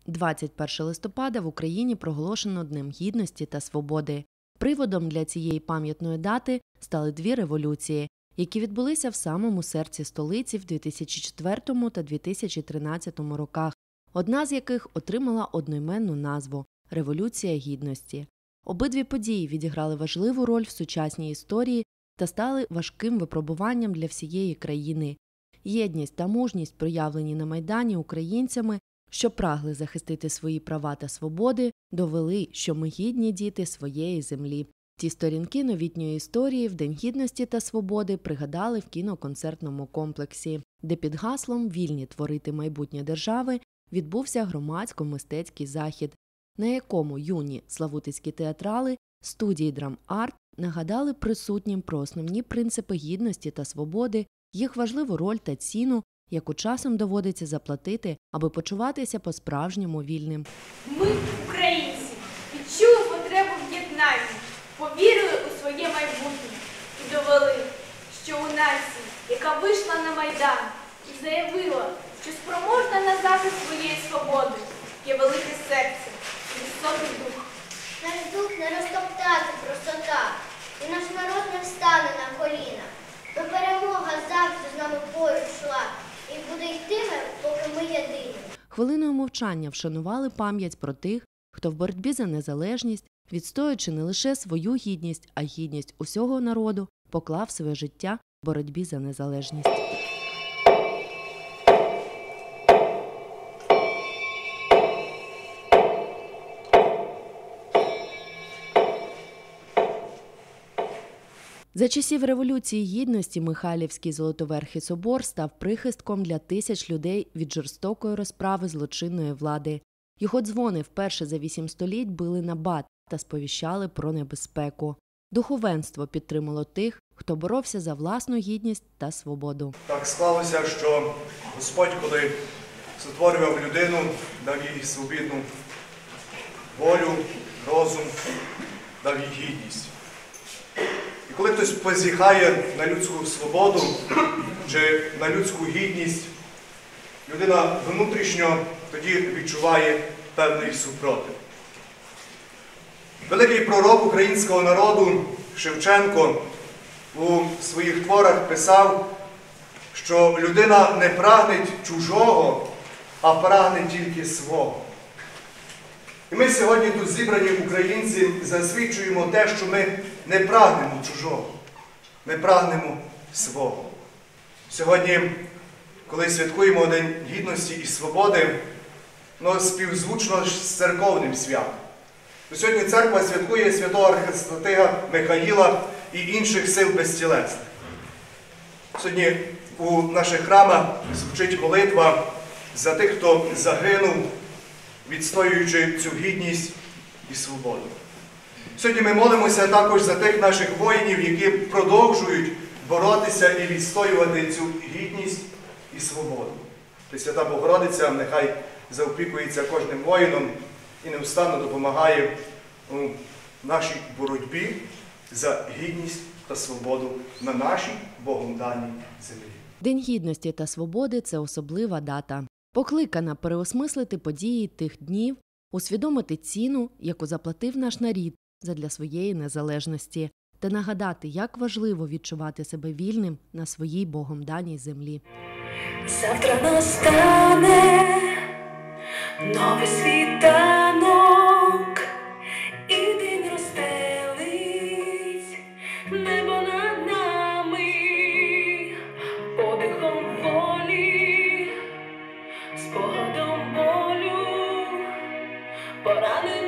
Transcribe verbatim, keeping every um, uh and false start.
двадцять першого листопада в Україні проголошено Днем Гідності та Свободи. Приводом для цієї пам'ятної дати стали дві революції, які відбулися в самому серці столиці в дві тисячі четвертому та дві тисячі тринадцятому роках, одна з яких отримала одноіменну назву – Революція Гідності. Обидві події відіграли важливу роль в сучасній історії та стали важким випробуванням для всієї країни. Єдність та мужність, проявлені на Майдані українцями, що прагли захистити свої права та свободи, довели, що ми гідні діти своєї землі. Ті сторінки новітньої історії в День Гідності та Свободи пригадали в кіноконцертному комплексі, де під гаслом «Вільні творити майбутнє держави» відбувся громадсько-мистецький захід, на якому юні славутицькі театрали студії Драм-Арт нагадали присутнім про основні принципи гідності та свободи, їх важливу роль та ціну, яку часом доводиться заплатити, аби почуватися по-справжньому вільним. Ми, українці, відчули потребу в єднанні, повірили у своє майбутнє і довели, що у нації, яка вийшла на Майдан і заявила, що спроможна на захист своєї свободи, є велике серце і високий дух. Наш дух не розтоптати простота, і наш народ не встане на коліна. Бо перемога завжди з нами поруч йшла, і буде йтиме, поки ми єдині. Хвилиною мовчання вшанували пам'ять про тих, хто в боротьбі за незалежність, відстоюючи не лише свою гідність, а й гідність усього народу, поклав своє життя в боротьбі за незалежність. За часів Революції Гідності Михайлівський Золотоверхий собор став прихистком для тисяч людей від жорстокої розправи злочинної влади. Його дзвони вперше за вісім століть били на бат та сповіщали про небезпеку. Духовенство підтримало тих, хто боровся за власну гідність та свободу. Так склалося, що Господь, коли сотворював людину, дав їй свобідну волю, розум, дав їй гідність. І коли хтось позіхає на людську свободу чи на людську гідність, людина внутрішньо тоді відчуває певний супротив. Великий пророк українського народу Шевченко у своїх творах писав, що людина не прагне чужого, а прагне тільки свого. І ми сьогодні тут зібрані українці засвідчуємо те, що ми не прагнемо чужого, ми прагнемо свого. Сьогодні, коли святкуємо День Гідності і Свободи, ну, співзвучно з церковним святом. Сьогодні церква святкує святого архистратига Михаїла і інших сил безтілесних. Сьогодні у наших храмах звучить молитва за тих, хто загинув, відстоюючи цю гідність і свободу. Сьогодні ми молимося також за тих наших воїнів, які продовжують боротися і відстоювати цю гідність і свободу. Пресвята Богородиця нехай заопікується кожним воїном і невстанно допомагає у нашій боротьбі за гідність та свободу на нашій Богом даній землі. День Гідності та Свободи – це особлива дата, покликана переосмислити події тих днів, усвідомити ціну, яку заплатив наш народ задля своєї незалежності, та нагадати, як важливо відчувати себе вільним на своїй Богом даній землі. Завтра настане новий світанок, і день розстелить небо над нами, подихом волі, спогадом болю, поранений.